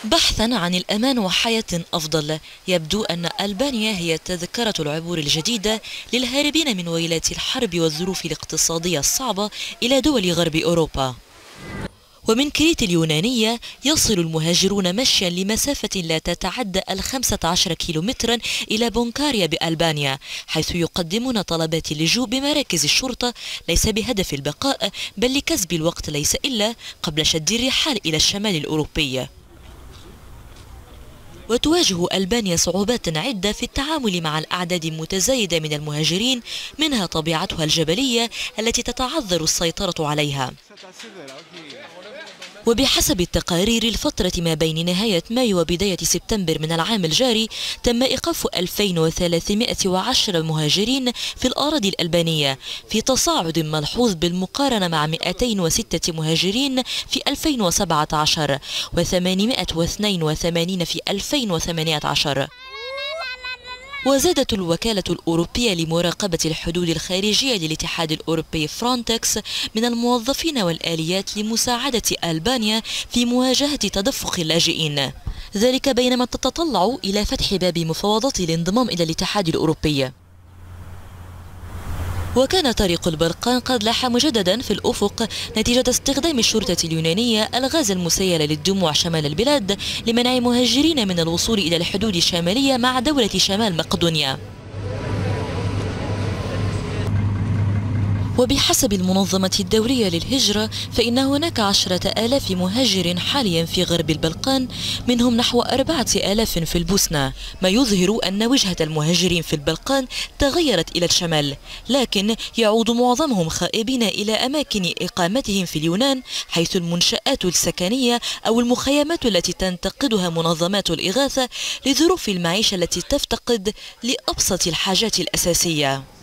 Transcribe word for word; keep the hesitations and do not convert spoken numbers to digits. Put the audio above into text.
بحثا عن الأمان وحياة أفضل، يبدو أن ألبانيا هي تذكرة العبور الجديدة للهاربين من ويلات الحرب والظروف الاقتصادية الصعبة إلى دول غرب أوروبا. ومن كريت اليونانية يصل المهاجرون مشيا لمسافة لا تتعدى الخمسة عشر كيلومترا إلى بونكاريا بألبانيا، حيث يقدمون طلبات اللجوء بمراكز الشرطة ليس بهدف البقاء بل لكسب الوقت، ليس إلا قبل شد الرحال إلى الشمال الأوروبي. وتواجه ألبانيا صعوبات عدة في التعامل مع الأعداد المتزايدة من المهاجرين، منها طبيعتها الجبلية التي تتعذر السيطرة عليها. وبحسب التقارير الفترة ما بين نهاية مايو وبداية سبتمبر من العام الجاري تم إيقاف ألفين وثلاثمائة وعشرة مهاجرين في الأراضي الألبانية، في تصاعد ملحوظ بالمقارنة مع مئتين وستة مهاجرين في ألفين وسبعة عشر وثمانمائة واثنين وثمانين في ألفين وثمانية عشر. وزادت الوكالة الأوروبية لمراقبة الحدود الخارجية للاتحاد الأوروبي فرونتكس من الموظفين والآليات لمساعدة ألبانيا في مواجهة تدفق اللاجئين، ذلك بينما تتطلع إلى فتح باب مفاوضات الانضمام إلى الاتحاد الأوروبي. وكان طريق البلقان قد لاح مجددا في الأفق نتيجة استخدام الشرطة اليونانية الغاز المسيل للدموع شمال البلاد لمنع مهاجرين من الوصول إلى الحدود الشمالية مع دولة شمال مقدونيا. وبحسب المنظمة الدولية للهجرة فإن هناك عشرة آلاف مهاجر حاليا في غرب البلقان، منهم نحو أربعة آلاف في البوسنة، ما يظهر أن وجهة المهاجرين في البلقان تغيرت إلى الشمال، لكن يعود معظمهم خائبين إلى أماكن إقامتهم في اليونان، حيث المنشآت السكنية أو المخيمات التي تنتقدها منظمات الإغاثة لظروف المعيشة التي تفتقد لأبسط الحاجات الأساسية.